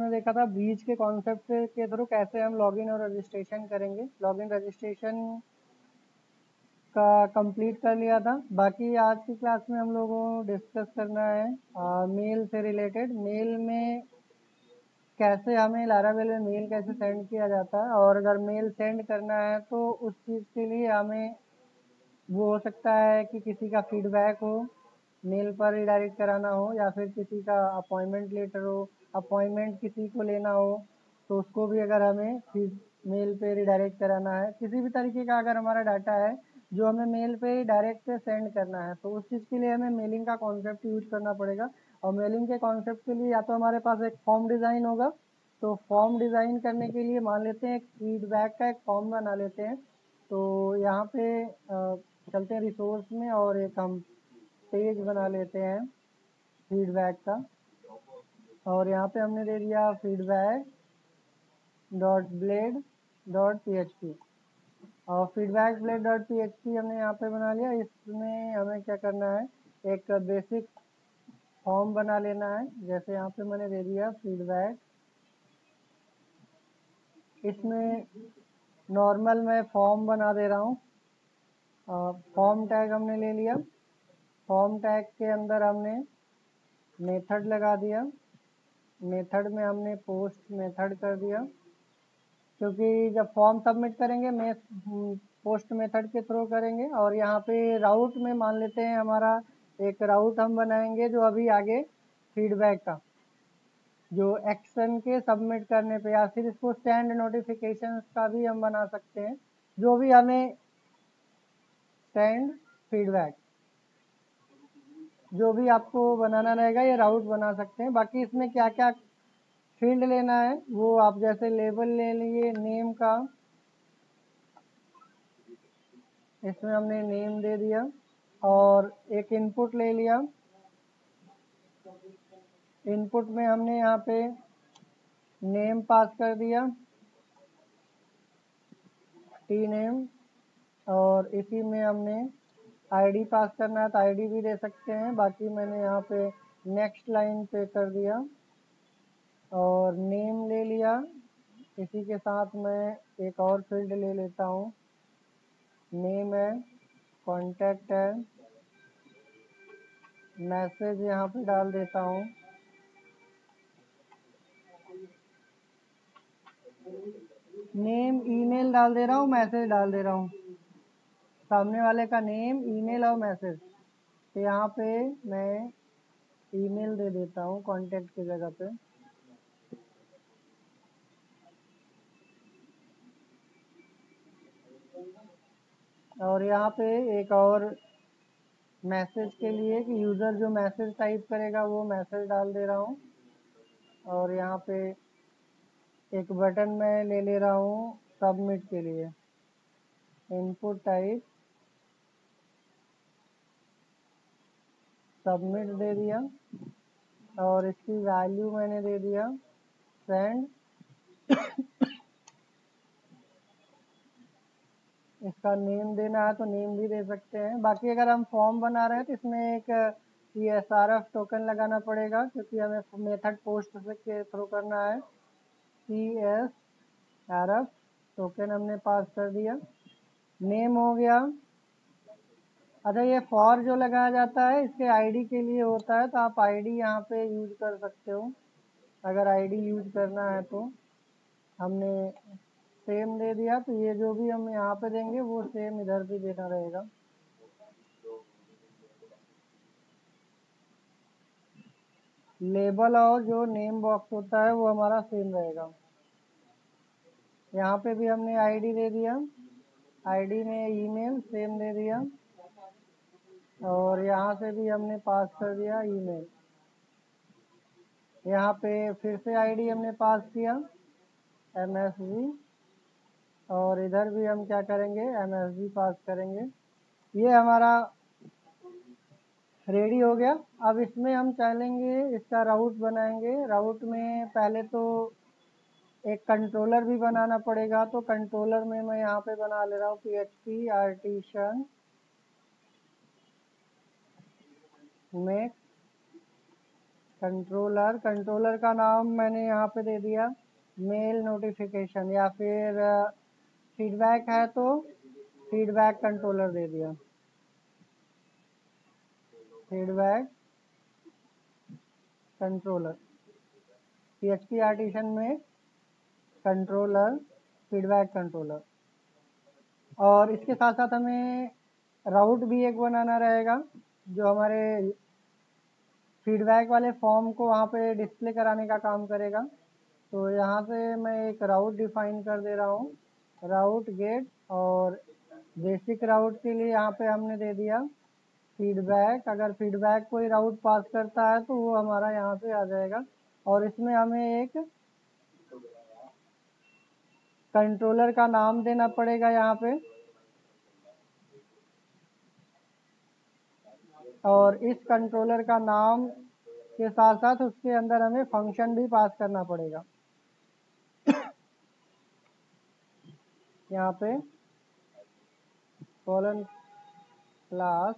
हमने देखा था ब्रीच के कॉन्सेप्ट के थ्रू कैसे हम लॉगिन और रजिस्ट्रेशन करेंगे। लॉगिन रजिस्ट्रेशन का कंप्लीट कर लिया था। बाकी आज की क्लास में हम लोगों को डिस्कस करना है मेल से रिलेटेड। मेल में कैसे हमें लारावेल में मेल कैसे सेंड किया जाता है, और अगर मेल सेंड करना है तो उस चीज़ के लिए हमें वो हो सकता है कि किसी का फीडबैक हो, मेल पर रिडायरेक्ट कराना हो, या फिर किसी का अपॉइंटमेंट लेटर हो, अपॉइंटमेंट किसी को लेना हो तो उसको भी अगर हमें फीड मेल पे रिडायरेक्ट कराना है। किसी भी तरीके का अगर हमारा डाटा है जो हमें मेल पे डायरेक्ट सेंड करना है तो उस चीज़ के लिए हमें मेलिंग का कॉन्सेप्ट यूज करना पड़ेगा। और मेलिंग के कॉन्सेप्ट के लिए या तो हमारे पास एक फॉर्म डिज़ाइन होगा, तो फॉर्म डिज़ाइन करने के लिए मान लेते हैं एक फीडबैक का एक फॉर्म बना लेते हैं। तो यहाँ पे चलते हैं रिसोर्स में और एक हम पेज बना लेते हैं फीडबैक का। और यहाँ पे हमने दे दिया feedback dot blade dot php, और फीडबैक ब्लेड डॉट php हमने यहाँ पे बना लिया। इसमें हमें क्या करना है, एक बेसिक फॉर्म बना लेना है। जैसे यहाँ पे मैंने दे दिया फीडबैक, इसमें नॉर्मल मैं फॉर्म बना दे रहा हूँ। फॉर्म टैग हमने ले लिया। फॉर्म टैग के अंदर हमने मेथड लगा दिया। मेथड में हमने पोस्ट मेथड कर दिया, क्योंकि जब फॉर्म सबमिट करेंगे मैं पोस्ट मेथड के थ्रू करेंगे। और यहाँ पे राउट में मान लेते हैं हमारा एक राउट हम बनाएंगे जो अभी आगे फीडबैक का जो एक्शन के सबमिट करने पे, या फिर इसको सेंड नोटिफिकेशंस का भी हम बना सकते हैं। जो भी हमें सेंड फीडबैक जो भी आपको बनाना रहेगा ये राउट बना सकते हैं। बाकी इसमें क्या क्या फील्ड लेना है वो आप जैसे लेबल ले लिए नेम का, इसमें हमने नेम दे दिया और एक इनपुट ले लिया। इनपुट में हमने यहाँ पे नेम पास कर दिया, टी नेम, और इसी में हमने आईडी पास करना है तो आईडी भी दे सकते हैं। बाकी मैंने यहाँ पे नेक्स्ट लाइन पे कर दिया और नेम ले लिया। इसी के साथ मैं एक और फील्ड ले लेता हूँ, नेम है, कॉन्टैक्ट है, मैसेज यहाँ पे डाल देता हूँ। नेम ईमेल डाल दे रहा हूँ, मैसेज डाल दे रहा हूँ, सामने वाले का नेम ईमेल और मैसेज। तो यहाँ पे मैं ईमेल दे देता हूँ कॉन्टैक्ट की जगह पे। और यहाँ पे एक और मैसेज के लिए कि यूज़र जो मैसेज टाइप करेगा वो मैसेज डाल दे रहा हूँ। और यहाँ पे एक बटन मैं ले ले रहा हूँ सबमिट के लिए, इनपुट टाइप सबमिट दे दिया और इसकी वैल्यू मैंने दे दिया सेंड। इसका नेम देना है तो नेम भी दे सकते हैं। बाकी अगर हम फॉर्म बना रहे हैं तो इसमें एक CSRF टोकन लगाना पड़ेगा, क्योंकि हमें मेथड पोस्ट के थ्रू करना है। CSRF टोकन हमने पास कर दिया, नेम हो गया। अच्छा, ये फॉर जो लगाया जाता है इसके आईडी के लिए होता है, तो आप आईडी यहाँ पे यूज कर सकते हो अगर आईडी यूज करना है तो। हमने सेम दे दिया, तो ये जो भी हम यहाँ पे देंगे वो सेम इधर भी देना रहेगा। लेबल और जो नेम बॉक्स होता है वो हमारा सेम रहेगा। यहाँ पे भी हमने आईडी दे दिया, आईडी में ईमेल सेम दे दिया, और यहाँ से भी हमने पास कर दिया ईमेल। यहाँ पे फिर से आईडी हमने पास किया MSG, और इधर भी हम क्या करेंगे MSG पास करेंगे। ये हमारा रेडी हो गया। अब इसमें हम चलेंगे, इसका राउट बनाएंगे। राउट में पहले तो एक कंट्रोलर भी बनाना पड़ेगा, तो कंट्रोलर में मैं यहाँ पे बना ले रहा हूँ PHP artisan make controller, controller का नाम मैंने यहाँ पे दे दिया मेल नोटिफिकेशन, या फिर फीडबैक है तो फीडबैक कंट्रोलर दे दिया, फीडबैक कंट्रोलर। PHP आर्टिसन में कंट्रोलर, फीडबैक कंट्रोलर। और इसके साथ साथ हमें राउट भी एक बनाना रहेगा जो हमारे फीडबैक वाले फॉर्म को वहाँ पे डिस्प्ले कराने का काम करेगा। तो यहाँ से मैं एक राउट डिफाइन कर दे रहा हूँ, राउट गेट, और बेसिक राउट के लिए यहाँ पे हमने दे दिया फीडबैक। अगर फीडबैक कोई राउट पास करता है तो वो हमारा यहाँ पे आ जाएगा। और इसमें हमें एक कंट्रोलर का नाम देना पड़ेगा यहाँ पे, और इस कंट्रोलर का नाम के साथ साथ उसके अंदर हमें फंक्शन भी पास करना पड़ेगा। यहाँ पे कॉलन क्लास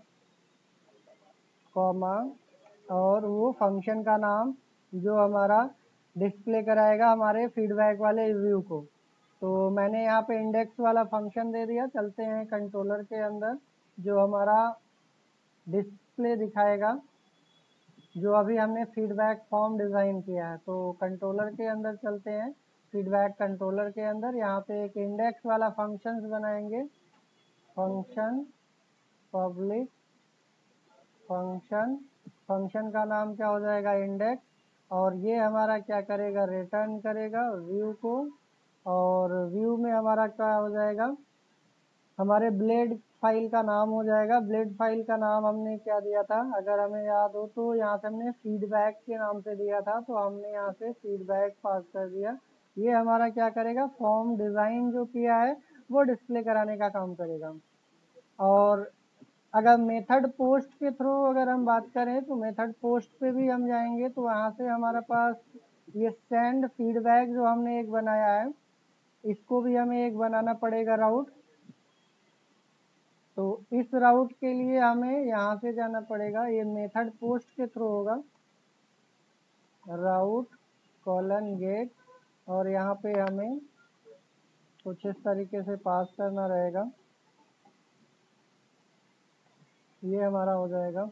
कॉमा और वो फंक्शन का नाम जो हमारा डिस्प्ले कराएगा हमारे फीडबैक वाले व्यू को। तो मैंने यहाँ पे इंडेक्स वाला फंक्शन दे दिया। चलते हैं कंट्रोलर के अंदर जो हमारा डिस्प्ले दिखाएगा जो अभी हमने फीडबैक फॉर्म डिज़ाइन किया है। तो कंट्रोलर के अंदर चलते हैं, फीडबैक कंट्रोलर के अंदर यहाँ पे एक इंडेक्स वाला फंक्शंस बनाएंगे, फंक्शन पब्लिक फंक्शन, फंक्शन का नाम क्या हो जाएगा इंडेक्स, और ये हमारा क्या करेगा रिटर्न करेगा व्यू को। और व्यू में हमारा क्या हो जाएगा, हमारे ब्लेड फाइल का नाम हो जाएगा। ब्लेड फाइल का नाम हमने क्या दिया था, अगर हमें याद हो तो यहाँ से हमने फीडबैक के नाम से दिया था, तो हमने यहाँ से फीडबैक पास कर दिया। ये हमारा क्या करेगा, फॉर्म डिज़ाइन जो किया है वो डिस्प्ले कराने का काम करेगा। और अगर मेथड पोस्ट के थ्रू अगर हम बात करें तो मेथड पोस्ट पे भी हम जाएंगे तो वहाँ से हमारे पास ये सेंड फीडबैक जो हमने एक बनाया है इसको भी हमें एक बनाना पड़ेगा राउट। तो इस राउट के लिए हमें यहाँ से जाना पड़ेगा, ये मेथड पोस्ट के थ्रू होगा, राउट कॉलन गेट, और यहाँ पे हमें कुछ इस तरीके से पास करना रहेगा। ये हमारा हो जाएगा।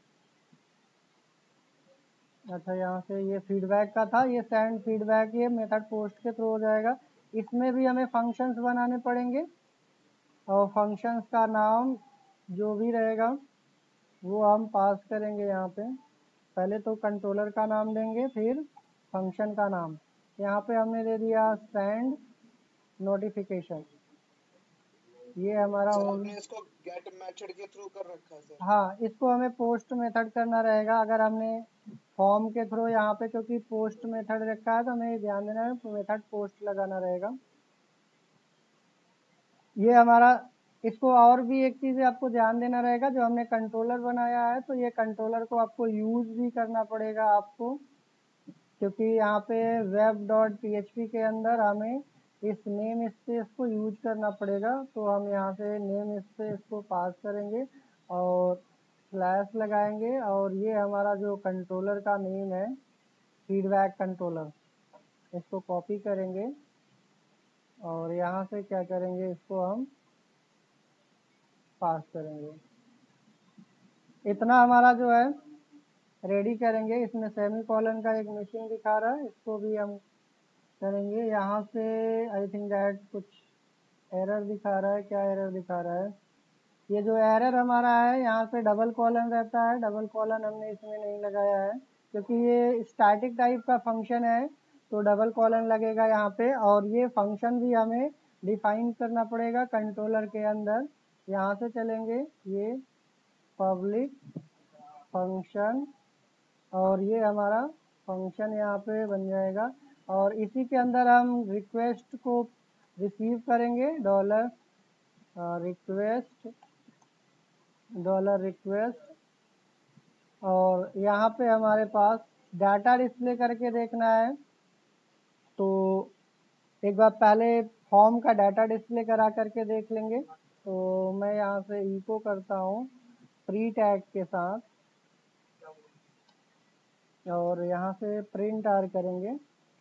अच्छा, यहाँ से ये फीडबैक का था, ये सेंड फीडबैक ये मेथड पोस्ट के थ्रू हो जाएगा। इसमें भी हमें फंक्शंस बनाने पड़ेंगे और फंक्शंस का नाम जो भी रहेगा वो हम पास करेंगे यहाँ पे। पहले तो कंट्रोलर का नाम देंगे फिर फंक्शन का नाम। यहाँ पे हमने दे दिया सेंड नोटिफिकेशन, ये हमारा सर आपने इसको गेट मेथड के थ्रू कर रखा है सर। हाँ, इसको हमें पोस्ट मेथड करना रहेगा। अगर हमने फॉर्म के थ्रू यहाँ पे क्योंकि पोस्ट मेथड रखा है तो हमें ध्यान देना है मेथड पोस्ट लगाना रहेगा। ये हमारा, इसको और भी एक चीज़ आपको ध्यान देना रहेगा, जो हमने कंट्रोलर बनाया है तो ये कंट्रोलर को आपको यूज़ भी करना पड़ेगा आपको, क्योंकि यहाँ पे web.php के अंदर हमें इस नेम स्पेस को यूज करना पड़ेगा। तो हम यहाँ से नेम स्पेस को पास करेंगे और स्लैश लगाएंगे, और ये हमारा जो कंट्रोलर का नेम है फीडबैक कंट्रोलर, इसको कॉपी करेंगे और यहाँ से क्या करेंगे, इसको हम पास करेंगे। इतना हमारा जो है रेडी करेंगे। इसमें सेमी कॉलन का एक मिसिंग दिखा रहा है, इसको भी हम करेंगे। यहाँ से आई थिंक दैट कुछ एरर दिखा रहा है, क्या एरर दिखा रहा है, ये जो एरर हमारा है यहाँ पे डबल कॉलन रहता है, डबल कॉलन हमने इसमें नहीं लगाया है क्योंकि ये स्टैटिक टाइप का फंक्शन है, तो डबल कॉलन लगेगा यहाँ पे। और ये फंक्शन भी हमें डिफाइन करना पड़ेगा कंट्रोलर के अंदर। यहाँ से चलेंगे, ये पब्लिक फंक्शन, और ये हमारा फंक्शन यहाँ पे बन जाएगा। और इसी के अंदर हम रिक्वेस्ट को रिसीव करेंगे, डॉलर रिक्वेस्ट, और यहाँ पे हमारे पास डाटा डिस्प्ले करके देखना है। तो एक बार पहले फॉर्म का डाटा डिस्प्ले करा करके देख लेंगे। तो मैं यहाँ से इको करता हूँ प्री टैग के साथ, और यहाँ से प्रिंट आर करेंगे।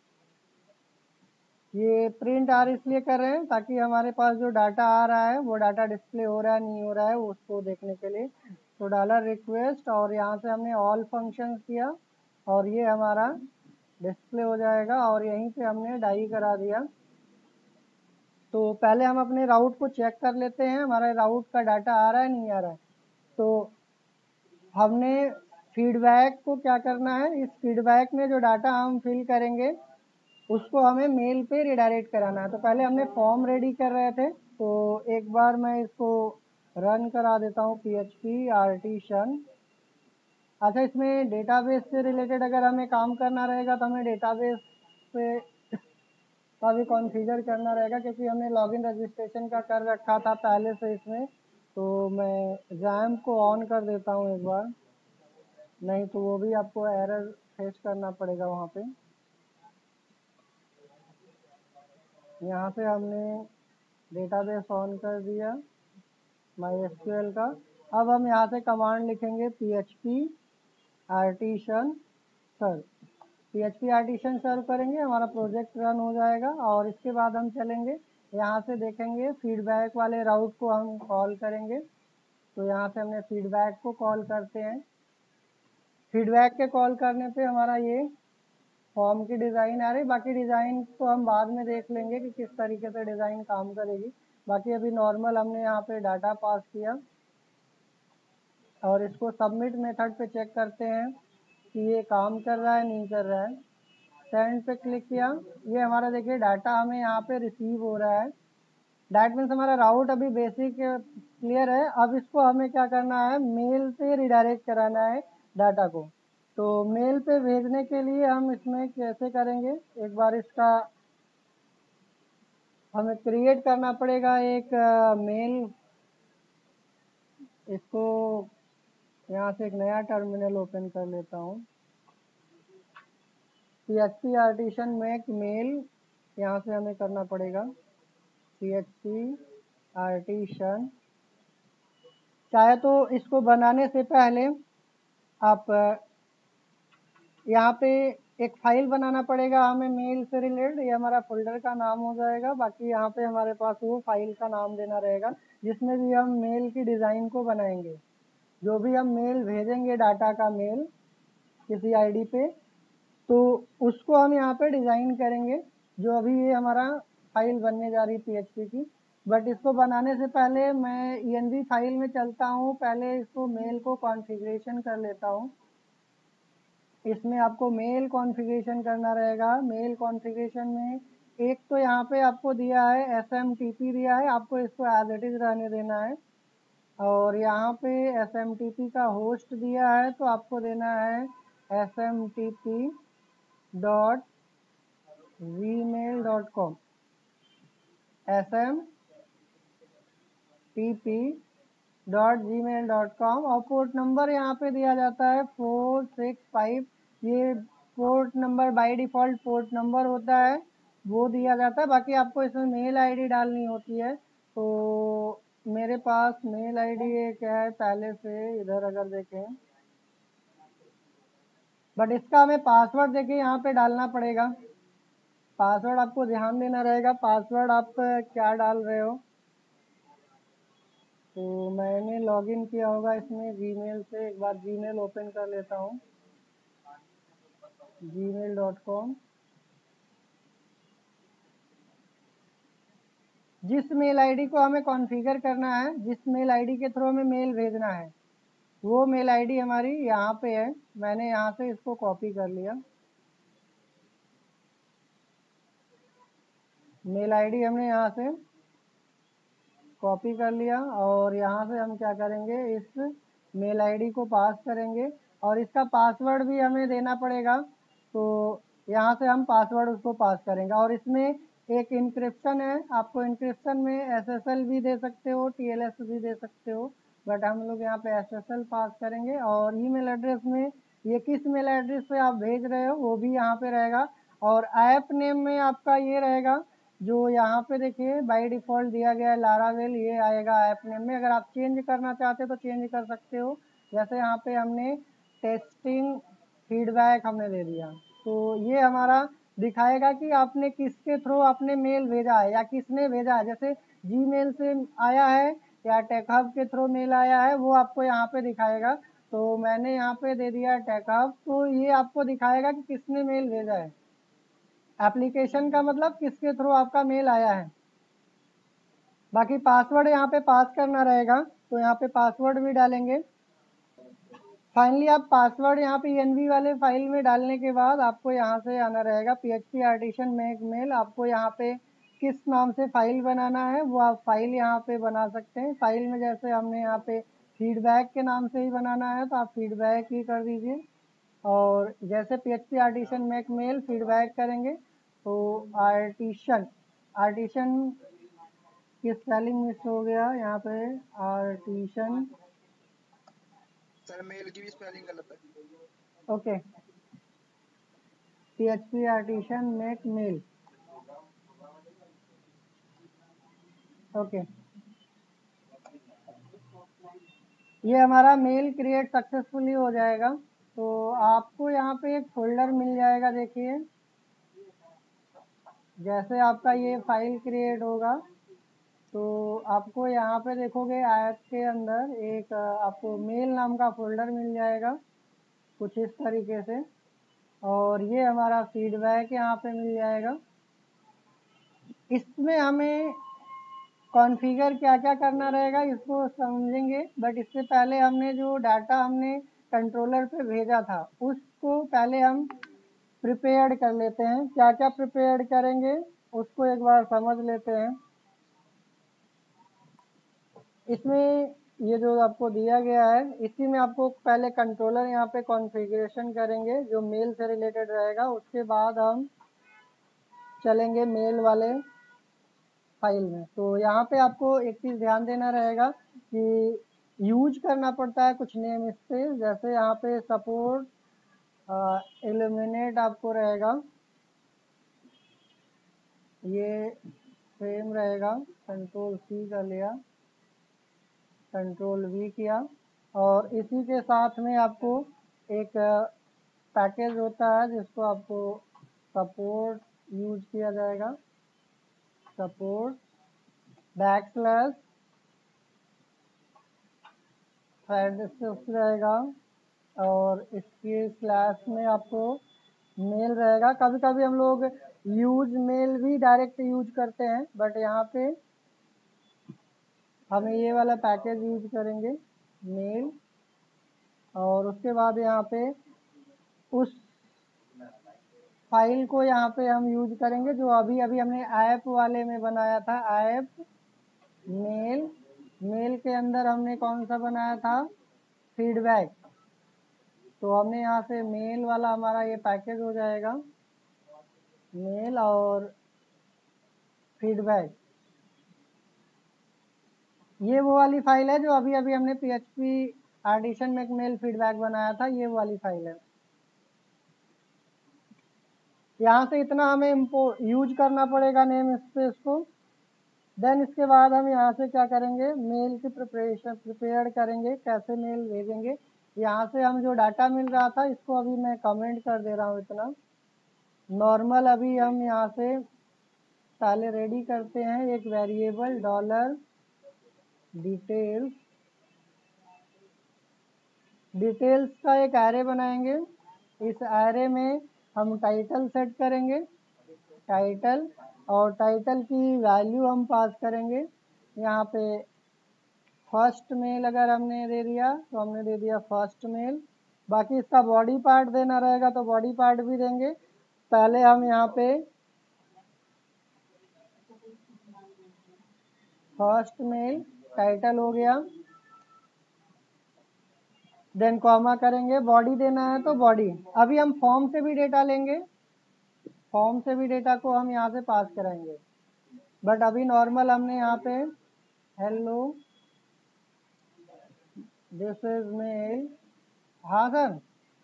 ये प्रिंट आर इसलिए कर रहे हैं ताकि हमारे पास जो डाटा आ रहा है वो डाटा डिस्प्ले हो रहा है नहीं हो रहा है उसको देखने के लिए। तो डॉलर रिक्वेस्ट और यहाँ से हमने ऑल फंक्शंस किया और ये हमारा डिस्प्ले हो जाएगा और यहीं पे हमने डाई करा दिया। तो पहले हम अपने राउट को चेक कर लेते हैं हमारे राउट का डाटा आ रहा है नहीं आ रहा है। तो हमने फीडबैक को क्या करना है, इस फीडबैक में जो डाटा हम फिल करेंगे उसको हमें मेल पे रिडायरेक्ट कराना है। तो पहले हमने फॉर्म रेडी कर रहे थे, तो एक बार मैं इसको रन करा देता हूँ PHP आर्टिसन। अच्छा, इसमें डेटाबेस से रिलेटेड अगर हमें काम करना रहेगा तो हमें डेटाबेस पे का भी कॉन्फ़िगर करना रहेगा क्योंकि हमने लॉगिन रजिस्ट्रेशन का कर रखा था पहले से इसमें। तो मैं जैम्प को ऑन कर देता हूँ एक बार, नहीं तो वो भी आपको एरर फेस करना पड़ेगा वहाँ पे। यहाँ पे हमने डेटाबेस ऑन कर दिया MySQL का। अब हम यहाँ से कमांड लिखेंगे PHP artisan serve. PHP artisan serve करेंगे, हमारा प्रोजेक्ट रन हो जाएगा और इसके बाद हम चलेंगे यहाँ से देखेंगे फीडबैक वाले राउट को हम कॉल करेंगे। तो यहाँ से हमने फीडबैक को कॉल करते हैं। फीडबैक के कॉल करने पे हमारा ये फॉर्म की डिज़ाइन आ रही। बाकी डिज़ाइन तो हम बाद में देख लेंगे कि किस तरीके से डिज़ाइन काम करेगी। बाकी अभी नॉर्मल हमने यहाँ पे डाटा पास किया और इसको सबमिट मेथड पे चेक करते हैं कि ये काम कर रहा है नहीं कर रहा है। सेंड पे क्लिक किया, ये हमारा देखिए डाटा हमें यहाँ पे रिसीव हो रहा है। डैट मीन्स हमारा राउट अभी बेसिक क्लियर है। अब इसको हमें क्या करना है, मेल पे रिडायरेक्ट कराना है डाटा को। तो मेल पे भेजने के लिए हम इसमें कैसे करेंगे, एक बार इसका हमें क्रिएट करना पड़ेगा एक मेल। इसको यहाँ से एक नया टर्मिनल ओपन कर लेता हूँ। PHP आर्टिसन मेक मेल, यहाँ से हमें करना पड़ेगा PHP आर्टिसन। चाहे तो इसको बनाने से पहले आप यहाँ पे एक फाइल बनाना पड़ेगा हमें मेल से रिलेटेड, ये हमारा फोल्डर का नाम हो जाएगा। बाकी यहाँ पे हमारे पास वो फाइल का नाम देना रहेगा जिसमें भी हम मेल की डिज़ाइन को बनाएंगे। जो भी हम मेल भेजेंगे डाटा का मेल किसी आईडी पे, तो उसको हम यहाँ पे डिज़ाइन करेंगे। जो अभी ये हमारा फाइल बनने जा रही PHP की। बट इसको बनाने से पहले मैं env फाइल में चलता हूँ, पहले इसको मेल को कॉन्फ़िगरेशन कर लेता हूँ। इसमें आपको मेल कॉन्फ़िगरेशन करना रहेगा। मेल कॉन्फ़िगरेशन में एक तो यहाँ पे आपको दिया है SMTP दिया है, आपको इसको एज इट इज़ रहने देना है। और यहाँ पे SMTP का होस्ट दिया है तो आपको देना है smtp.gmail.com smtp.gmail.com। और पोर्ट नंबर यहाँ पे दिया जाता है 465। ये port number by default port number होता है, वो दिया जाता है। बाकी आपको इसमें मेल आईडी डालनी होती है। तो मेरे पास मेल आईडी एक है पहले से, इधर अगर देखें, बट इसका हमें पासवर्ड देखिए यहाँ पे डालना पड़ेगा। पासवर्ड आपको ध्यान देना रहेगा, पासवर्ड आप क्या डाल रहे हो। तो मैंने लॉगिन किया होगा इसमें जीमेल से, एक बार जीमेल ओपन कर लेता हूँ gmail.com। जिस मेल आईडी को हमें कॉन्फ़िगर करना है, जिस मेल आईडी के थ्रू हमें मेल भेजना है, वो मेल आईडी हमारी यहाँ पे है। मैंने यहाँ से इसको कॉपी कर लिया। मेल आईडी हमने यहाँ से कॉपी कर लिया और यहाँ से हम क्या करेंगे, इस मेल आईडी को पास करेंगे और इसका पासवर्ड भी हमें देना पड़ेगा। तो यहाँ से हम पासवर्ड उसको पास करेंगे और इसमें एक इंक्रिप्शन है। आपको इंक्रिप्शन में SSL भी दे सकते हो, TLS भी दे सकते हो, बट हम लोग यहाँ पे SSL पास करेंगे। और ईमेल एड्रेस में ये किस मेल एड्रेस पे आप भेज रहे हो वो भी यहाँ पे रहेगा। और ऐप नेम में आपका ये रहेगा जो यहाँ पे देखिए बाय डिफ़ॉल्ट दिया गया है लारावेल, ये आएगा ऐप नेम में। अगर आप चेंज करना चाहते हो तो चेंज कर सकते हो। जैसे यहाँ पे हमने टेस्टिंग फीडबैक हमने दे दिया। तो ये हमारा दिखाएगा कि आपने किसके थ्रू आपने मेल भेजा है या किसने भेजा है। जैसे जीमेल से आया है या टेकहब के थ्रू मेल आया है, वो आपको यहाँ पे दिखाएगा। तो मैंने यहाँ पे दे दिया टेकहब, तो ये आपको दिखाएगा कि किसने मेल भेजा है। एप्लीकेशन का मतलब किसके थ्रू आपका मेल आया है। बाकी पासवर्ड यहाँ पे पास करना रहेगा, तो यहाँ पे पासवर्ड भी डालेंगे। फाइनली आप पासवर्ड यहाँ पे env वाले फाइल में डालने के बाद आपको यहाँ से आना रहेगा php artisan make mail। आपको यहाँ पे किस नाम से फाइल बनाना है वो आप फाइल यहाँ पे बना सकते हैं। फाइल में जैसे हमने यहाँ पे फीडबैक के नाम से ही बनाना है तो आप फीडबैक ही कर दीजिए। और जैसे php artisan make mail feedback करेंगे तो आर्टिशन की स्पेलिंग मिस हो गया यहाँ पे। आर्टिशन सर मेल की भी स्पेलिंग गलत है। Okay, php artisan make mail okay. ये हमारा मेल क्रिएट सक्सेसफुली हो जाएगा। तो आपको यहाँ पे एक फोल्डर मिल जाएगा। देखिए जैसे आपका ये फाइल क्रिएट होगा तो आपको यहाँ पे देखोगे ऐप के अंदर एक आपको मेल नाम का फोल्डर मिल जाएगा कुछ इस तरीके से। और ये हमारा फीडबैक यहाँ पे मिल जाएगा। इसमें हमें कॉन्फ़िगर क्या क्या करना रहेगा इसको समझेंगे, बट इससे पहले हमने जो डाटा हमने कंट्रोलर पे भेजा था उसको पहले हम प्रिपेयर्ड कर लेते हैं। क्या क्या प्रिपेयर्ड करेंगे उसको एक बार समझ लेते हैं। इसमें ये जो आपको दिया गया है इसी में आपको पहले कंट्रोलर यहाँ पे कॉन्फ़िगरेशन करेंगे जो मेल से रिलेटेड रहेगा। उसके बाद हम चलेंगे मेल वाले फाइल में। तो यहाँ पे आपको एक चीज़ ध्यान देना रहेगा कि यूज करना पड़ता है कुछ नेम स्पेस। जैसे यहाँ पे सपोर्ट इल्यूमिनेट आपको रहेगा, ये सेम रहेगा। कंट्रोल सी कर लिया, कंट्रोल वी किया। और इसी के साथ में आपको एक पैकेज होता है जिसको आपको सपोर्ट यूज किया जाएगा। सपोर्ट बैकस्लैश थ्रेड रहेगा और इसके स्लैश में आपको मेल रहेगा। कभी कभी हम लोग यूज मेल भी डायरेक्ट यूज करते हैं, बट यहाँ पे हम ये वाला पैकेज यूज करेंगे मेल। और उसके बाद यहाँ पे उस फाइल को यहाँ पे हम यूज करेंगे जो अभी अभी हमने ऐप वाले में बनाया था। ऐप मेल, मेल के अंदर हमने कौन सा बनाया था फीडबैक। तो हमने यहाँ से मेल वाला हमारा ये पैकेज हो जाएगा मेल और फीडबैक। ये वो वाली फाइल है जो अभी अभी हमने php artisan make mail feedback बनाया था, ये वाली फाइल है। यहाँ से इतना हमें यूज करना पड़ेगा नेम स्पेस को। देन इसके बाद हम यहाँ से क्या करेंगे मेल की प्रिपेयर करेंगे, कैसे मेल भेजेंगे। यहाँ से हम जो डाटा मिल रहा था इसको अभी मैं कमेंट कर दे रहा हूँ इतना नॉर्मल। अभी हम यहाँ से पहले रेडी करते हैं एक वेरिएबल डॉलर डिटेल्स। डिटेल्स का एक एरे बनाएंगे। इस एरे में हम टाइटल सेट करेंगे, टाइटल, और टाइटल की वैल्यू हम पास करेंगे। यहाँ पे फर्स्ट मेल अगर हमने दे दिया तो हमने दे दिया फर्स्ट मेल। बाकी इसका बॉडी पार्ट देना रहेगा तो बॉडी पार्ट भी देंगे। पहले हम यहाँ पे फर्स्ट मेल टाइटल हो गया, देन कॉमा करेंगे, बॉडी देना है तो बॉडी। अभी हम फॉर्म से भी डेटा लेंगे, फॉर्म से भी डेटा को हम यहाँ से पास कराएंगे, बट अभी नॉर्मल हमने यहाँ पे हेलो दिस इज मेल। हाँ सर,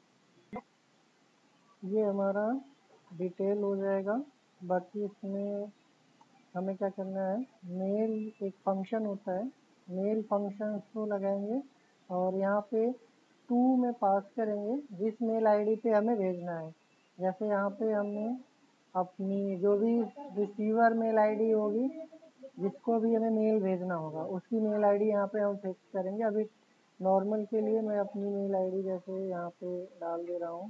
ये हमारा डिटेल हो जाएगा। बाकी इसमें हमें क्या करना है मेल एक फंक्शन होता है, मेल फंक्शन को लगाएंगे और यहाँ पे टू में पास करेंगे जिस मेल आईडी पे हमें भेजना है। जैसे यहाँ पे हमने अपनी जो भी रिसीवर मेल आईडी होगी, जिसको भी हमें मेल भेजना होगा, उसकी मेल आईडी यहाँ पे हम फिक्स करेंगे। अभी नॉर्मल के लिए मैं अपनी मेल आईडी जैसे यहाँ पे डाल दे रहा हूँ,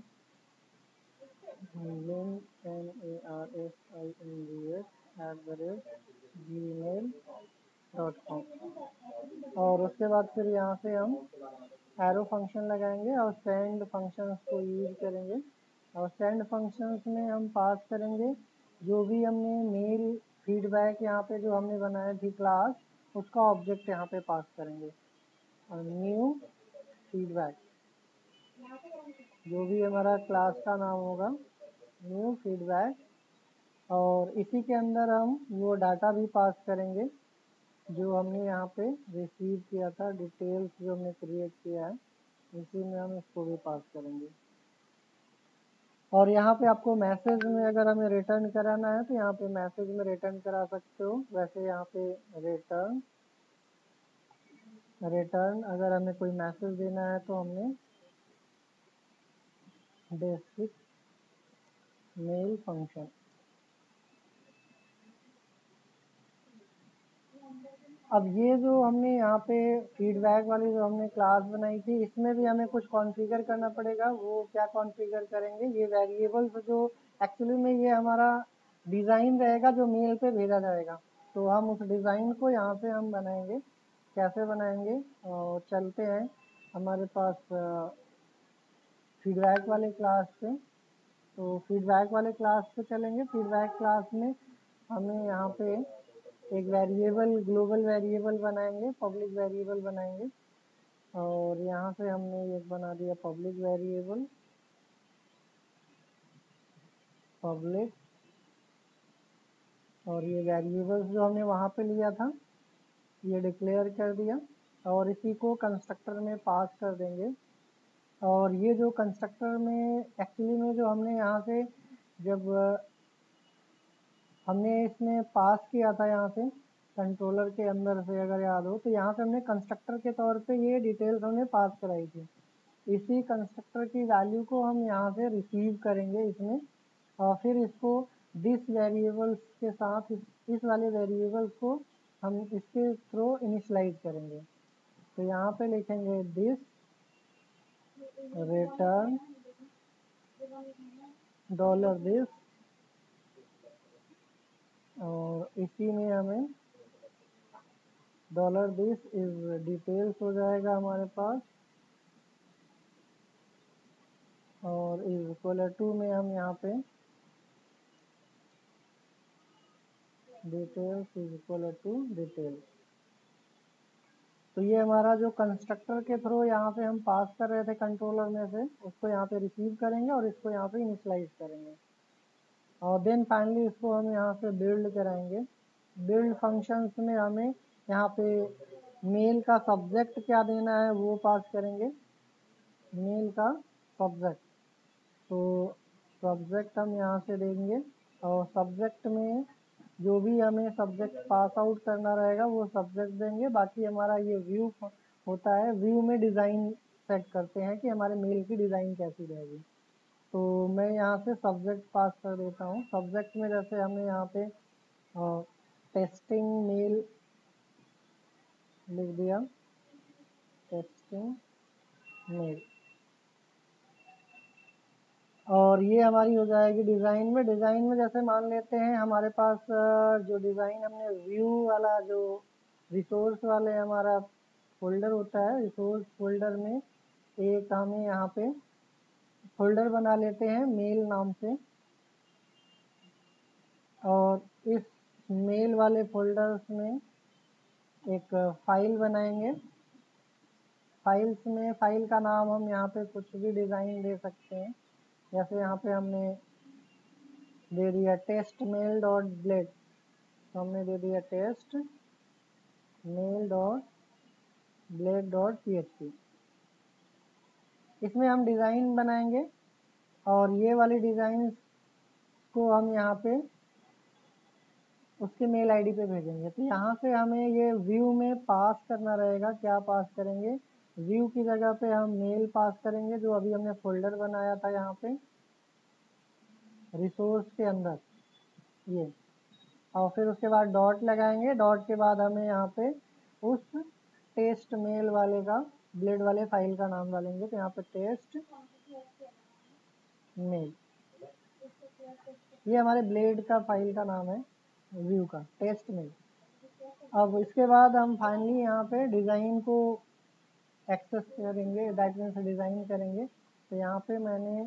NARSINGS@gmail.com। और उसके बाद फिर यहाँ से हम एरो फंक्शन लगाएंगे और सेंड फंक्शन को यूज करेंगे। और सेंड फंक्शंस में हम पास करेंगे जो भी हमने मेल फीडबैक यहाँ पे जो हमने बनाया थी क्लास, उसका ऑब्जेक्ट यहाँ पे पास करेंगे। और न्यू फीडबैक जो भी हमारा क्लास का नाम होगा, न्यू फीडबैक। और इसी के अंदर हम वो डाटा भी पास करेंगे जो हमने यहाँ पे रिसीव किया था, डिटेल्स जो हमने क्रिएट किया है, इसी में हम इसको भी पास करेंगे। और यहाँ पे आपको मैसेज में अगर हमें रिटर्न कराना है तो यहाँ पे मैसेज में रिटर्न करा सकते हो। वैसे यहाँ पे रिटर्न अगर हमें कोई मैसेज देना है तो हमने बेसिक मेल फंक्शन। अब ये जो हमने यहाँ पे फीडबैक वाली जो हमने क्लास बनाई थी, इसमें भी हमें कुछ कॉन्फ़िगर करना पड़ेगा। वो क्या कॉन्फ़िगर करेंगे, ये वेरिएबल्स जो एक्चुअली में ये हमारा डिज़ाइन रहेगा जो मेल पे भेजा जाएगा, तो हम उस डिज़ाइन को यहाँ पे हम बनाएंगे। कैसे बनाएंगे, और चलते हैं हमारे पास फीडबैक वाले क्लास पे। तो फीडबैक वाले क्लास पे चलेंगे। फीडबैक क्लास में हमें यहाँ पे एक वेरिएबल, ग्लोबल वेरिएबल बनाएंगे, पब्लिक वेरिएबल बनाएंगे। और यहाँ से हमने एक बना दिया पब्लिक वेरिएबल, पब्लिक। और ये वेरिएबल्स जो हमने वहाँ पे लिया था ये डिक्लेयर कर दिया और इसी को कंस्ट्रक्टर में पास कर देंगे। और ये जो कंस्ट्रक्टर में एक्चुअली में जो हमने यहाँ से जब हमने इसमें पास किया था यहाँ से कंट्रोलर के अंदर से, अगर याद हो तो यहाँ से हमने कंस्ट्रक्टर के तौर पे ये डिटेल्स हमने पास कराई थी। इसी कंस्ट्रक्टर की वैल्यू को हम यहाँ से रिसीव करेंगे इसमें, और फिर इसको दिस वेरिएबल्स के साथ इस वाले वेरिएबल्स को हम इसके थ्रू इनिशलाइज करेंगे। तो यहाँ पे लिखेंगे दिस रिटर्न $this, और इसी में हमें $this इज डिटेल्स हो जाएगा हमारे पास। और इज इक्वल टू में हम यहाँ पे details is equal to details. तो ये हमारा जो कंस्ट्रक्टर के थ्रू यहाँ पे हम पास कर रहे थे कंट्रोलर में से, उसको यहाँ पे रिसीव करेंगे और इसको यहाँ पे इनिशलाइज करेंगे। और देन फाइनली इसको हम यहाँ से बिल्ड कराएंगे। बिल्ड फंक्शंस में हमें यहाँ पे मेल का सब्जेक्ट क्या देना है वो पास करेंगे, मेल का सब्जेक्ट। तो सब्जेक्ट हम यहाँ से देंगे और सब्जेक्ट में जो भी हमें सब्जेक्ट पास आउट करना रहेगा वो सब्जेक्ट देंगे। बाकी हमारा ये व्यू होता है, व्यू में डिज़ाइन सेट करते हैं कि हमारे मेल की डिज़ाइन कैसी रहेगी। तो मैं यहाँ से सब्जेक्ट पास कर देता हूँ। सब्जेक्ट में जैसे हमने यहाँ पे टेस्टिंग मेल लिख दिया, टेस्टिंग मेल। और ये हमारी हो जाएगी डिज़ाइन में। डिज़ाइन में जैसे मान लेते हैं हमारे पास जो डिज़ाइन हमने व्यू वाला जो रिसोर्स वाले हमारा फोल्डर होता है, रिसोर्स फोल्डर में एक हमें यहाँ पे फोल्डर बना लेते हैं मेल नाम से। और इस मेल वाले फोल्डर्स में एक फाइल बनाएंगे। फाइल्स में फाइल का नाम हम यहाँ पे कुछ भी डिज़ाइन दे सकते हैं। जैसे यहाँ पे हमने दे दिया टेस्ट मेल डॉट ब्लेड, तो हमने दे दिया test mail dot blade dot PHP। इसमें हम डिज़ाइन बनाएंगे और ये वाली डिज़ाइन को हम यहाँ पे उसके मेल आईडी पे भेजेंगे। तो यहाँ से हमें ये व्यू में पास करना रहेगा। क्या पास करेंगे, व्यू की जगह पे हम मेल पास करेंगे, जो अभी हमने फोल्डर बनाया था यहाँ पे रिसोर्स के अंदर ये, और फिर उसके बाद डॉट लगाएंगे। डॉट के बाद हमें यहाँ पे उस टेस्ट मेल वाले का, ब्लेड वाले फाइल का नाम डालेंगे। तो यहाँ पे टेस्ट मेल, ये हमारे ब्लेड का फाइल का नाम है, व्यू का टेस्ट मेल। अब इसके बाद हम फाइनली यहाँ पे डिज़ाइन को एक्सेस करेंगे, दैट मीन्स डिज़ाइन करेंगे। तो यहाँ पे मैंने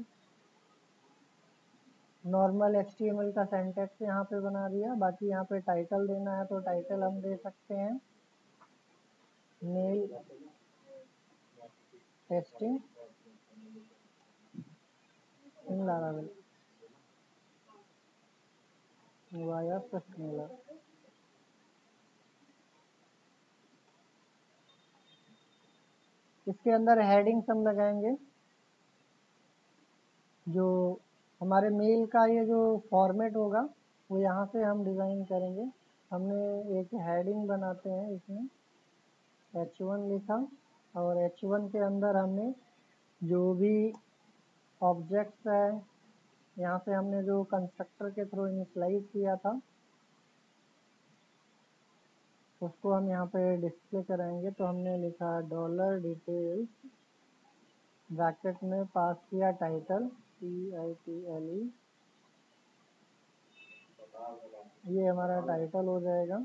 नॉर्मल HTML का सिंटैक्स यहाँ पे बना दिया। बाकी यहाँ पे टाइटल देना है तो टाइटल हम दे सकते हैं mail testing in Laravel via customer. इसके अंदर हेडिंग्स हम लगाएंगे। जो हमारे मेल का ये जो फॉर्मेट होगा वो यहाँ से हम डिज़ाइन करेंगे। हमने एक हेडिंग बनाते हैं, इसमें H1 लिखा, और H1 के अंदर हमने जो भी ऑब्जेक्ट्स है, यहाँ से हमने जो कंस्ट्रक्टर के थ्रू इनिशियलाइज किया था उसको हम यहाँ पे डिस्प्ले कराएंगे। तो हमने लिखा डॉलर डिटेल्स, ब्रैकेट में पास किया टाइटल TITLE, ये हमारा टाइटल हो जाएगा।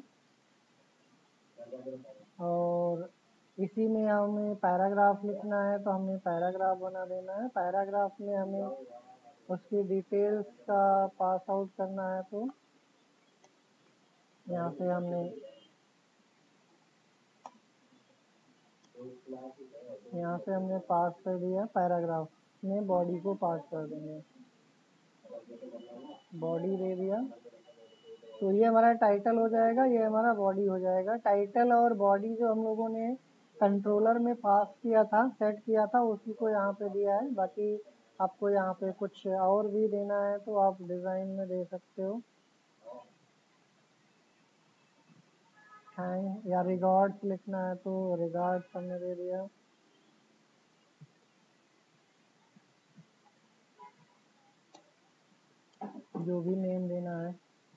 और इसी में हमें पैराग्राफ लिखना है तो हमें पैराग्राफ बना देना है। पैराग्राफ में हमें उसकी डिटेल्स का पास आउट करना है, तो यहाँ से हमने पास कर दिया। पैराग्राफ में बॉडी को पास कर देंगे, बॉडी दे दिया। तो ये हमारा टाइटल हो जाएगा, ये हमारा बॉडी हो जाएगा। टाइटल और बॉडी जो हम लोगों ने कंट्रोलर में पास किया था, सेट किया था, उसी को यहाँ पे दिया है। बाकी आपको यहाँ पे कुछ और भी देना है तो आप डिज़ाइन में दे सकते हो, थैंक या रिगार्ड्स लिखना है तो रिगार्ड्स हमने दे दिया। जो भी नेम देना है।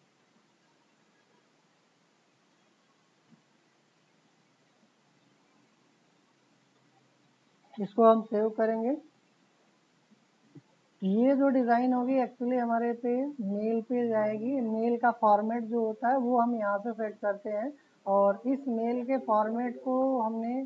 इसको हम सेव करेंगे। ये जो डिज़ाइन होगी एक्चुअली हमारे पे मेल पे जाएगी। मेल का फॉर्मेट जो होता है वो हम यहाँ से सेट करते हैं, और इस मेल के फॉर्मेट को हमने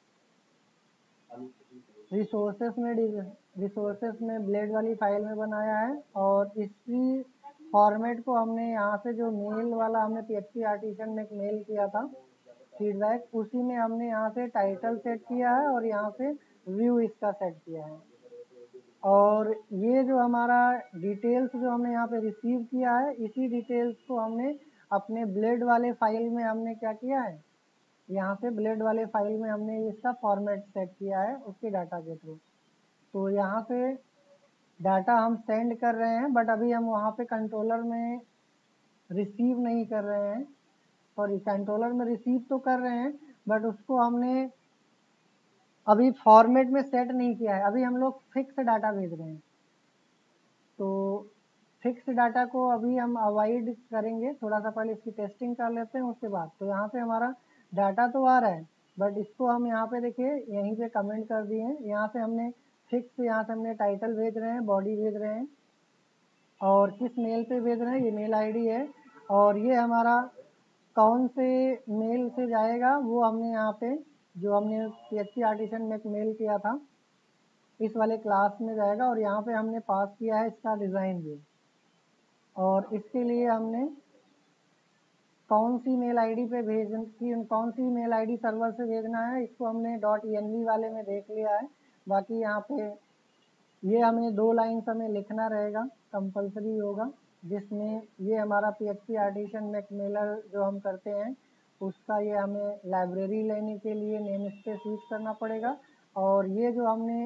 रिसोर्सेस में ब्लेड वाली फाइल में बनाया है। और इसी फॉर्मेट को हमने यहाँ से जो मेल वाला हमने PHP आर्टिसन में एक मेल किया था फीडबैक, उसी में हमने यहाँ से टाइटल सेट किया है और यहाँ से व्यू इसका सेट किया है। और ये जो हमारा डिटेल्स जो हमने यहाँ पे रिसीव किया है, इसी डिटेल्स को हमने अपने ब्लेड वाले फाइल में हमने क्या किया है, यहाँ से ब्लेड वाले फाइल में हमने इसका फॉर्मेट सेट किया है उसके डाटा के थ्रू। तो यहाँ से डाटा हम सेंड कर रहे हैं, बट अभी हम वहाँ पे कंट्रोलर में रिसीव नहीं कर रहे हैं। सॉरी, कंट्रोलर में रिसीव तो कर रहे हैं बट उसको हमने अभी फॉर्मेट में सेट नहीं किया है। अभी हम लोग फिक्स डाटा भेज रहे हैं, तो फिक्स डाटा को अभी हम अवॉइड करेंगे। थोड़ा सा पहले इसकी टेस्टिंग कर लेते हैं उसके बाद। तो यहाँ पे हमारा डाटा तो आ रहा है, बट इसको हम यहाँ पे देखिए यहीं पे कमेंट कर दिए हैं। यहाँ से हमने फिक्स, यहाँ से हमने टाइटल भेज रहे हैं, बॉडी भेज रहे हैं, और किस मेल पे भेज रहे हैं, ये मेल ID है। और ये हमारा कौन से मेल से जाएगा वो हमने यहाँ पे, जो हमने PHP आर्टिसन में एक मेल किया था, इस वाले क्लास में जाएगा। और यहाँ पे हमने पास किया है इसका डिज़ाइन भी, और इसके लिए हमने कौन सी मेल ID पे कौन सी मेल ID सर्वर से भेजना है, इसको हमने .env वाले में देख लिया है। बाकी यहाँ पे ये हमें 2 लाइन्स हमें लिखना रहेगा, कंपलसरी होगा, जिसमें ये हमारा PHP आर्टिसन मैकमेलर जो हम करते हैं उसका ये हमें लाइब्रेरी लेने के लिए नेम स्पेस यूज करना पड़ेगा। और ये जो हमने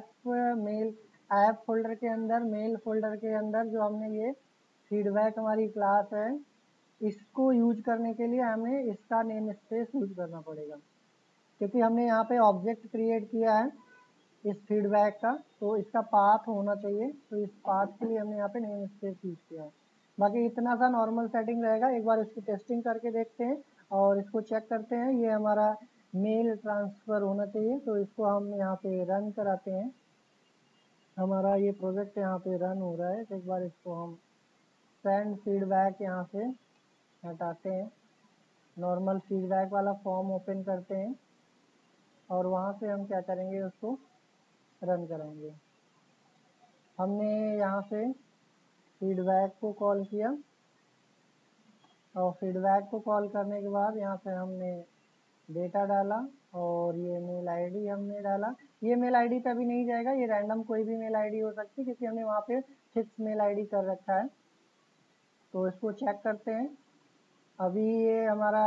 ऐप फोल्डर के अंदर, मेल फोल्डर के अंदर जो हमने ये फीडबैक हमारी क्लास है, इसको यूज करने के लिए हमें इसका नेम स्पेस यूज करना पड़ेगा। क्योंकि हमने यहाँ पे ऑब्जेक्ट क्रिएट किया है इस फीडबैक का, तो इसका पाथ होना चाहिए, तो इस पाथ के लिए हमने यहाँ पे नेम स्पेस यूज किया है। बाकी इतना सा नॉर्मल सेटिंग रहेगा। एक बार इसकी टेस्टिंग करके देखते हैं और इसको चेक करते हैं। ये हमारा मेल ट्रांसफ़र होना चाहिए, तो इसको हम यहाँ पे रन कराते हैं। हमारा ये प्रोजेक्ट यहाँ पे रन हो रहा है, तो एक बार इसको हम सेंड फीडबैक यहाँ से हटाते हैं, नॉर्मल फीडबैक वाला फॉर्म ओपन करते हैं और वहाँ से हम क्या करेंगे, उसको रन कराएंगे। हमने यहाँ से फीडबैक को कॉल किया और फीडबैक को कॉल करने के बाद यहाँ से हमने डेटा डाला और ये मेल आईडी हमने डाला। ये मेल आईडी पे अभी नहीं जाएगा, ये रैंडम कोई भी मेल आईडी हो सकती है क्योंकि हमने वहाँ पे फिक्स मेल आईडी कर रखा है। तो इसको चेक करते हैं। अभी ये हमारा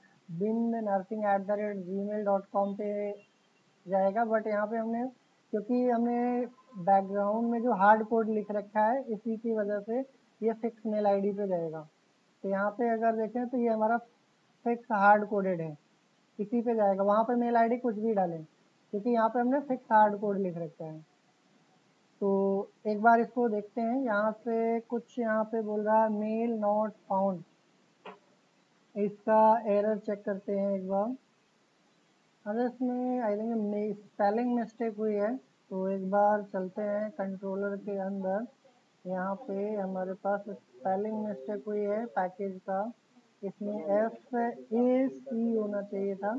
bind@gmail.com पे जाएगा, बट यहाँ पे हमने क्योंकि हमने बैकग्राउंड में जो हार्ड कोड लिख रखा है इसी की वजह से ये फिक्स मेल आईडी पे जाएगा। तो यहाँ पे अगर देखें तो ये हमारा फिक्स हार्ड कोडेड है, इसी पे जाएगा। वहाँ पे मेल आईडी कुछ भी डालें क्योंकि यहाँ पे हमने फिक्स हार्ड कोड लिख रखा है। तो एक बार इसको देखते हैं। यहाँ से कुछ यहाँ पे बोल रहा है मेल नॉट फाउंड, इसका एरर चेक करते हैं एक बार। अगर इसमें आई थिंक स्पेलिंग मिस्टेक हुई है, तो एक बार चलते हैं कंट्रोलर के अंदर। यहाँ पे हमारे पास स्पेलिंग मिस्टेक हुई है पैकेज का, इसमें FAC होना चाहिए था,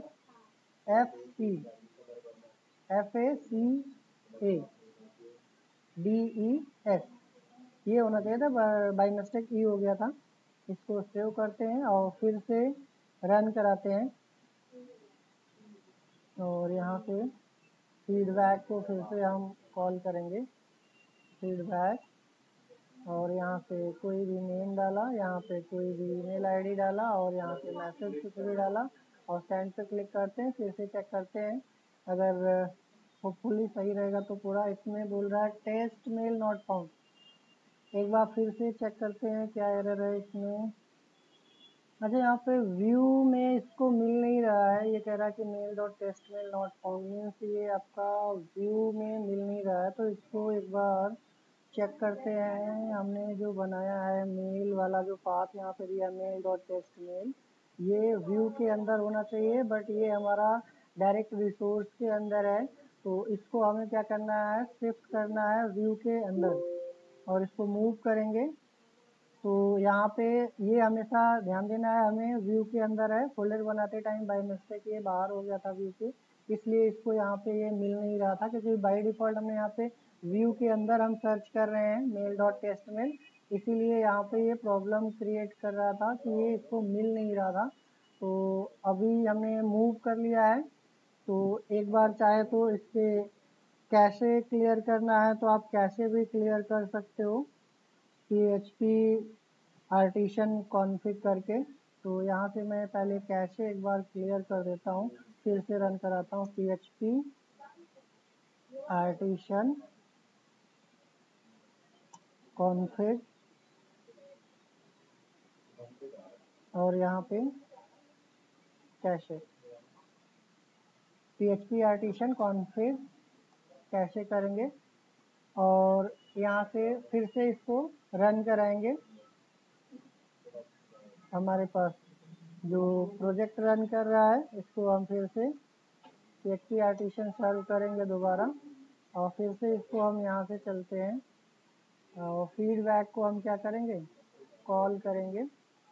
FACADES ये होना चाहिए था, बाई मिस्टेक ई हो गया था। इसको सेव करते हैं और फिर से रन कराते हैं और यहाँ से फीडबैक को फिर से हम कॉल करेंगे, फीडबैक, और यहाँ से कोई भी नेम डाला, यहाँ पे कोई भी ईमेल आईडी डाला और यहाँ पे मैसेज कुछ भी डाला और सेंड पे क्लिक करते हैं। फिर से चेक करते हैं, अगर होपफुली सही रहेगा तो पूरा। इसमें बोल रहा है टेस्ट मेल नॉट फाउंड। एक बार फिर से चेक करते हैं क्या एरर है इसमें। अच्छा, यहाँ पे व्यू में इसको मिल नहीं रहा है, ये कह रहा है कि mail dot test mail not found, means ये आपका व्यू में मिल नहीं रहा है। तो इसको एक बार चेक करते हैं। हमने जो बनाया है मेल वाला जो पाथ यहाँ पे दिया मेल डॉट टेस्ट मेल, ये व्यू के अंदर होना चाहिए, बट ये हमारा डायरेक्ट रिसोर्स के अंदर है। तो इसको हमें क्या करना है, शिफ्ट करना है व्यू के अंदर और इसको मूव करेंगे। तो यहाँ पे ये हमेशा ध्यान देना है हमें, व्यू के अंदर है। फोल्डर बनाते टाइम बाय मिस्टेक ये बाहर हो गया था व्यू के, इसलिए इसको यहाँ पे ये मिल नहीं रहा था, क्योंकि बाय डिफ़ॉल्ट हमने यहाँ पे व्यू के अंदर हम सर्च कर रहे हैं मेल डॉट टेस्ट मेल, इसीलिए यहाँ पे ये प्रॉब्लम क्रिएट कर रहा था कि ये इसको मिल नहीं रहा था। तो अभी हमने मूव कर लिया है, तो एक बार चाहे तो इसके कैशे क्लियर करना है तो आप कैशे भी क्लियर कर सकते हो PHP आर्टिशन कॉन्फ़िग करके। तो यहाँ से मैं पहले कैशे एक बार क्लियर कर देता हूँ, फिर से रन कराता हूँ PHP आर्टिशन कॉन्फ़िग और यहाँ पे cache, PHP artisan config cache करेंगे और यहाँ से फिर से इसको रन कराएंगे। हमारे पास जो प्रोजेक्ट रन कर रहा है इसको हम फिर से PHP आर्टिशन सर्व करेंगे दोबारा और फिर से इसको हम यहाँ से चलते हैं और फीडबैक को हम क्या करेंगे, कॉल करेंगे।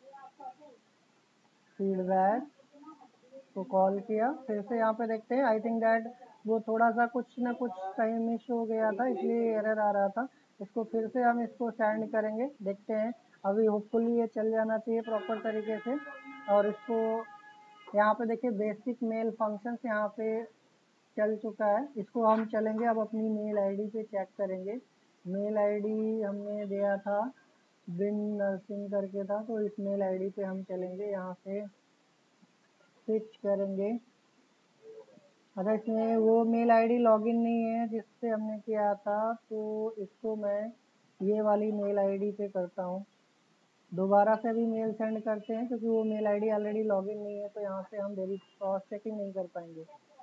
फीडबैक को कॉल किया, फिर से यहाँ पे देखते हैं। आई थिंक दैट वो थोड़ा सा कुछ ना कुछ कहीं मिस हो गया था, इसलिए एरर आ रहा था। इसको फिर से हम इसको सेंड करेंगे, देखते हैं। अभी होपफुली ये चल जाना चाहिए प्रॉपर तरीके से। और इसको यहाँ पे देखिए बेसिक मेल फंक्शंस यहाँ पे चल चुका है। इसको हम चलेंगे अब अपनी मेल आईडी पे चेक करेंगे। मेल आईडी हमने दिया था बिन नर्सिंग करके था, तो इस मेल आईडी पे हम चलेंगे, यहाँ से स्विच करेंगे। अगर इसमें वो मेल आईडी लॉगिन नहीं है जिससे हमने किया था, तो इसको मैं ये वाली मेल आईडी पे करता हूँ। दोबारा से भी मेल सेंड करते हैं क्योंकि वो मेल आईडी ऑलरेडी लॉगिन नहीं है, तो यहाँ से हम वेरी क्रॉस चेकिंग नहीं कर पाएंगे।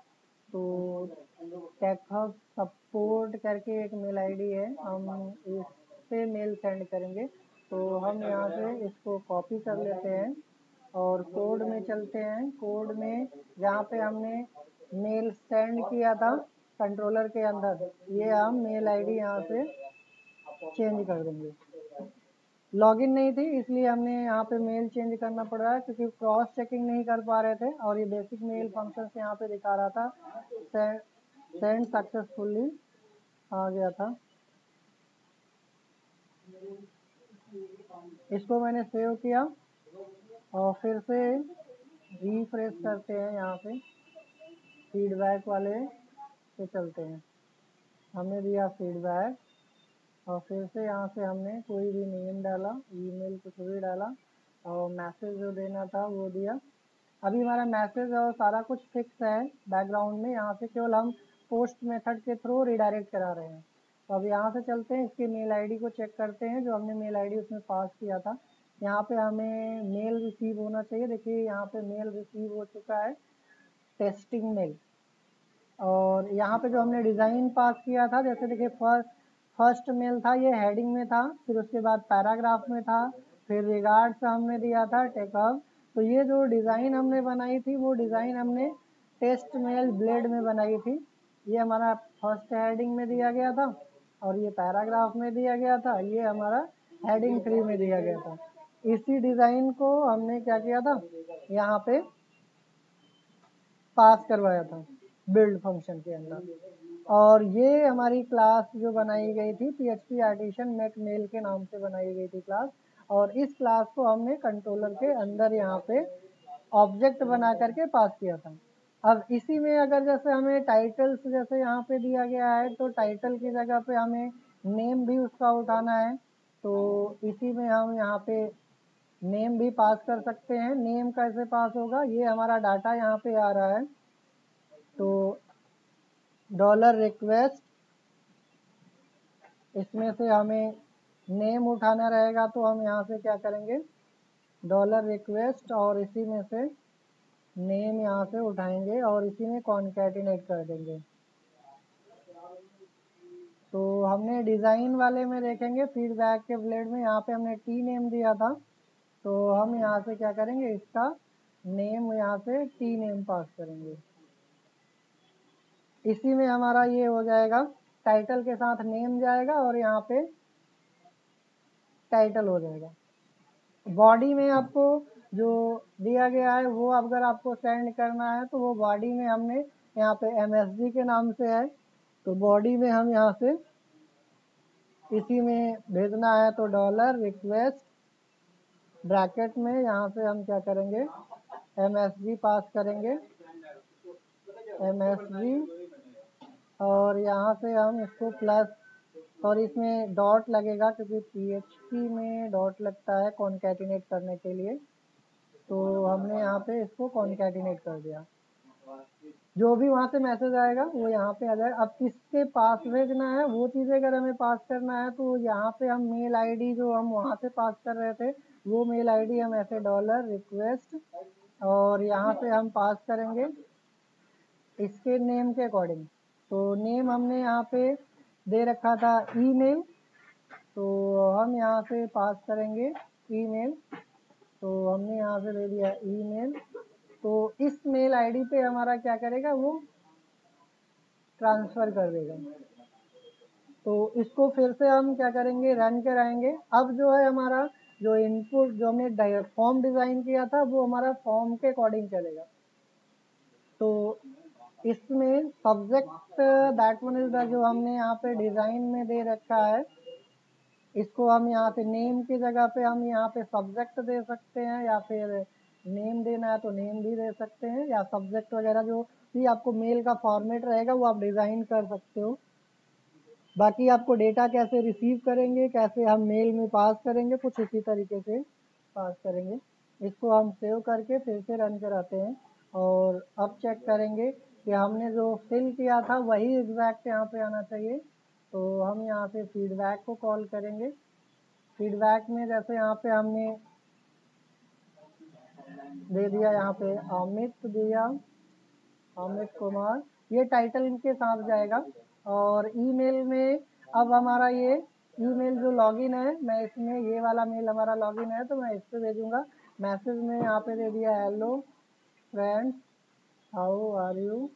तो टेक हब सपोर्ट करके एक मेल आईडी है, हम इस पे मेल सेंड करेंगे। तो हम यहाँ से इसको कॉपी कर लेते हैं और कोड में चलते हैं। कोड में जहाँ पे हमने मेल सेंड किया था कंट्रोलर के अंदर, ये हम मेल आईडी यहाँ से चेंज कर देंगे। लॉगिन नहीं थी इसलिए हमने यहाँ पे मेल चेंज करना पड़ रहा है, क्योंकि क्रॉस चेकिंग नहीं कर पा रहे थे और ये बेसिक मेल फंक्शन यहाँ पे दिखा रहा था सेंड सक्सेसफुली आ गया था। इसको मैंने सेव किया और फिर से रिफ्रेश करते हैं। यहाँ पे फीडबैक वाले पे चलते हैं, हमने दिया फीडबैक और फिर से यहाँ से हमने कोई भी नेम डाला, ईमेल कुछ भी डाला और मैसेज जो देना था वो दिया। अभी हमारा मैसेज और सारा कुछ फिक्स है बैकग्राउंड में, यहाँ से केवल हम पोस्ट मेथड के थ्रू रिडायरेक्ट करा रहे हैं। तो अब यहाँ से चलते हैं, इसकी मेल आईडी को चेक करते हैं जो हमने मेल आईडी उसमें पास किया था। यहाँ पे हमें मेल रिसीव होना चाहिए। देखिए यहाँ पे मेल रिसीव हो चुका है, टेस्टिंग मेल। और यहाँ पे जो हमने डिज़ाइन पास किया था, जैसे देखिए फर्स्ट मेल था ये हेडिंग में था, फिर उसके बाद पैराग्राफ में था, फिर रिगार्ड्स हमने दिया था टेकअप। तो ये जो डिज़ाइन हमने बनाई थी वो डिज़ाइन हमने टेस्ट मेल ब्लेड में बनाई थी। ये हमारा फर्स्ट हेडिंग में दिया गया था और ये पैराग्राफ में दिया गया था, ये हमारा हेडिंग 3 में दिया गया था। इसी डिज़ाइन को हमने क्या किया था, यहाँ पे पास करवाया था बिल्ड फंक्शन के अंदर। और ये हमारी क्लास जो बनाई गई थी PHP आर्टिसन मेक मेल के नाम से बनाई गई थी क्लास, और इस क्लास को हमने कंट्रोलर के अंदर यहाँ पे ऑब्जेक्ट बना करके पास किया था। अब इसी में अगर जैसे हमें टाइटल्स जैसे यहाँ पे दिया गया है, तो टाइटल की जगह पे हमें नेम भी उसका उठाना है, तो इसी में हम यहाँ पे नेम भी पास कर सकते हैं। नेम कैसे पास होगा, ये हमारा डाटा यहाँ पे आ रहा है, तो $रिक्वेस्ट इसमें से हमें नेम उठाना रहेगा, तो हम यहाँ से क्या करेंगे $रिक्वेस्ट और इसी में से नेम यहाँ से उठाएंगे और इसी में कॉन्कैटिनेट कर देंगे। तो हमने डिज़ाइन वाले में देखेंगे फीडबैक के ब्लेड में, यहाँ पे हमने टी नेम दिया था, तो हम यहाँ से क्या करेंगे इसका नेम यहाँ से टी नेम पास करेंगे। इसी में हमारा ये हो जाएगा, टाइटल के साथ नेम जाएगा और यहाँ पे टाइटल हो जाएगा। बॉडी में आपको जो दिया गया है वो अगर आपको सेंड करना है तो वो बॉडी में हमने यहाँ पे MSG के नाम से है, तो बॉडी में हम यहाँ से इसी में भेजना है, तो $रिक्वेस्ट ब्रैकेट में यहाँ से हम क्या करेंगे MSG पास करेंगे, MSG, और यहाँ से हम इसको प्लस, और इसमें डॉट लगेगा क्योंकि PHP में डॉट लगता है कॉन्कैटिनेट करने के लिए, तो हमने यहाँ पे इसको कॉन्कैटिनेट कर दिया। जो भी वहाँ से मैसेज आएगा वो यहाँ पे आ जाएगा। अब किसके पास भेजना है वो चीज़ें अगर हमें पास करना है, तो यहाँ पे हम मेल आईडी जो हम वहाँ से पास कर रहे थे वो मेल आईडी हम ऐसे $रिक्वेस्ट और यहाँ से हम पास करेंगे इसके नेम के अकॉर्डिंग। तो नेम हमने यहाँ पे दे रखा था ईमेल, तो हम यहाँ से पास करेंगे ईमेल, तो हमने यहाँ से दे दिया ईमेल। तो इस मेल आईडी पे हमारा क्या करेगा वो ट्रांसफ़र कर देगा। तो इसको फिर से हम क्या करेंगे रन कराएंगे। अब जो है हमारा जो इनपुट जो हमने फॉर्म डिज़ाइन किया था वो हमारा फॉर्म के अकॉर्डिंग चलेगा। तो इसमें subject that one is the जो हमने यहाँ पे डिज़ाइन में दे रखा है, इसको हम यहाँ पे नेम की जगह पे हम यहाँ पे सब्जेक्ट दे सकते हैं, या फिर नेम देना है तो नेम भी दे सकते हैं, या सब्जेक्ट वगैरह जो भी आपको मेल का फॉर्मेट रहेगा वो आप डिज़ाइन कर सकते हो। बाकी आपको डेटा कैसे रिसीव करेंगे, कैसे हम मेल में पास करेंगे, कुछ इसी तरीके से पास करेंगे। इसको हम सेव करके फिर से रन कराते हैं और अब चेक करेंगे कि हमने जो फिल किया था वही एग्जैक्ट यहाँ पे आना चाहिए। तो हम यहाँ से फीडबैक को कॉल करेंगे। फीडबैक में जैसे यहाँ पे हमने दे दिया, यहाँ पे अमित दिया, अमित कुमार, ये टाइटल के साथ जाएगा। और ईमेल में अब हमारा ये ईमेल जो लॉगिन है, मैं इसमें ये वाला मेल हमारा लॉगिन है तो मैं इस पे भेजूंगा। मैसेज में यहाँ पे दे दिया hello friends how are you,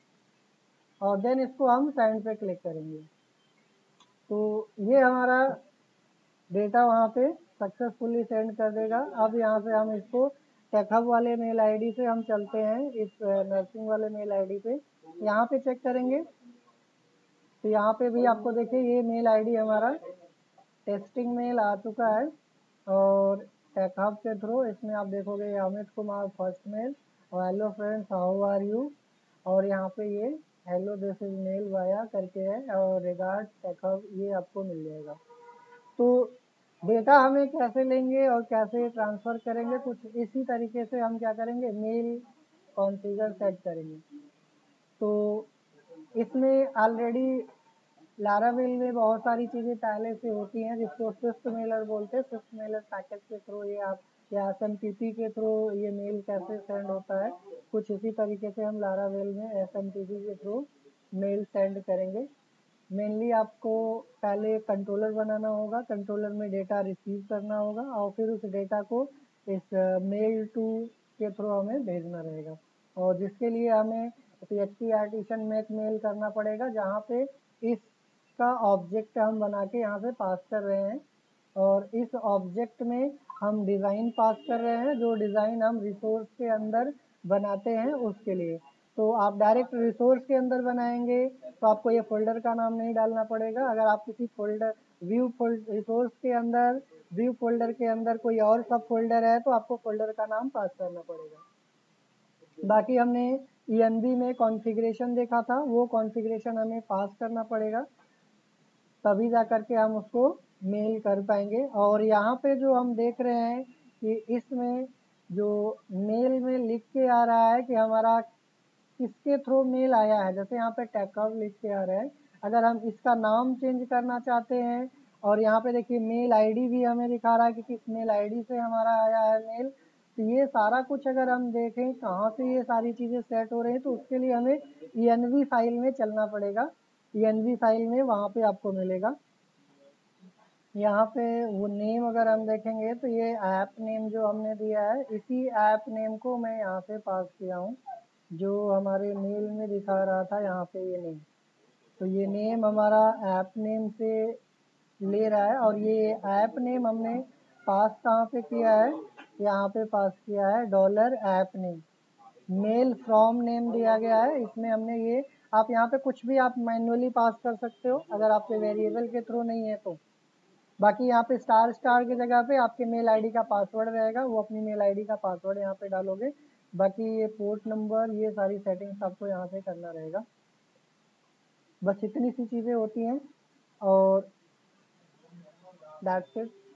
और देन इसको हम सेंड पे क्लिक करेंगे तो ये हमारा डेटा वहाँ पे सक्सेसफुली सेंड कर देगा। अब यहाँ से हम इसको टेकहब वाले मेल आईडी से हम चलते हैं इस नर्सिंग वाले मेल आईडी पे, यहाँ पे चेक करेंगे तो यहाँ पे भी आपको देखिए ये मेल आईडी हमारा टेस्टिंग मेल आ चुका है। और टेकहब के थ्रू इसमें आप देखोगे अमित कुमार फर्स्ट मेल और hello friends how are you, और यहाँ पे ये hello this is mail via करके है और रिगार्ड टेकहब, ये आपको मिल जाएगा। तो डेटा हमें कैसे लेंगे और कैसे ट्रांसफ़र करेंगे, कुछ इसी तरीके से हम क्या करेंगे मेल कॉन्फ़िगर सेट करेंगे। तो इसमें ऑलरेडी लारावेल में बहुत सारी चीज़ें पहले से होती हैं जिसको स्विफ्ट मेलर बोलते हैं। स्विफ्ट मेलर पैकेज के थ्रू ये आप या एसएमटीपी के थ्रू ये मेल कैसे सेंड होता है, कुछ इसी तरीके से हम लारावेल में एसएमटीपी के थ्रू मेल सेंड करेंगे। मेनली आपको पहले कंट्रोलर बनाना होगा, कंट्रोलर में डेटा रिसीव करना होगा और फिर उस डेटा को इस मेल टू के थ्रू हमें भेजना रहेगा। और जिसके लिए हमें PHP आर्टिशन मेक मेल करना पड़ेगा, जहाँ पे इसका ऑब्जेक्ट हम बना के यहाँ से पास कर रहे हैं और इस ऑब्जेक्ट में हम डिज़ाइन पास कर रहे हैं, जो डिज़ाइन हम रिसोर्स के अंदर बनाते हैं उसके लिए। तो आप डायरेक्ट रिसोर्स के अंदर बनाएंगे तो आपको ये फोल्डर का नाम नहीं डालना पड़ेगा। अगर आप किसी फोल्डर रिसोर्स के अंदर व्यू फोल्डर के अंदर कोई और सब फोल्डर है तो आपको फोल्डर का नाम पास करना पड़ेगा। बाकी हमने ENV में कॉन्फ़िगरेशन देखा था, वो कॉन्फ़िगरेशन हमें पास करना पड़ेगा तभी जा करके हम उसको मेल कर पाएंगे। और यहाँ पे जो हम देख रहे हैं कि इसमें जो मेल में लिख के आ रहा है कि हमारा किसके थ्रू मेल आया है, जैसे यहाँ पे टेकहब लिख के आ रहा है। अगर हम इसका नाम चेंज करना चाहते हैं और यहाँ पे देखिए मेल आईडी भी हमें दिखा रहा है कि किस मेल आईडी से हमारा आया है मेल। तो ये सारा कुछ अगर हम देखें कहाँ से ये सारी चीज़ें सेट हो रही हैं तो उसके लिए हमें ENV फाइल में चलना पड़ेगा। ENV फाइल में वहाँ पे आपको मिलेगा। यहाँ पे वो नेम अगर हम देखेंगे तो ये ऐप नेम जो हमने दिया है, इसी ऐप नेम को मैं यहाँ से पास किया हूँ, जो हमारे मेल में दिखा रहा था यहाँ पे ये नेम। तो ये नेम हमारा ऐप नेम से ले रहा है और ये ऐप नेम हमने पास कहाँ पे किया है, यहाँ पे पास किया है $app name. Mail from name दिया गया है, इसमें हमने ये आप यहाँ पे कुछ भी आप मैन्युअली पास कर सकते हो अगर आपके वेरिएबल के थ्रू नहीं है तो। बाकी यहाँ पे स्टार स्टार की जगह पे आपके मेल आईडी का पासवर्ड रहेगा, वो अपनी मेल आईडी का पासवर्ड यहाँ पे डालोगे। बाकी ये पोर्ट नंबर ये सारी सेटिंग्स आपको यहाँ से करना रहेगा। बस इतनी सी चीज़ें होती हैं और दैट्स इट।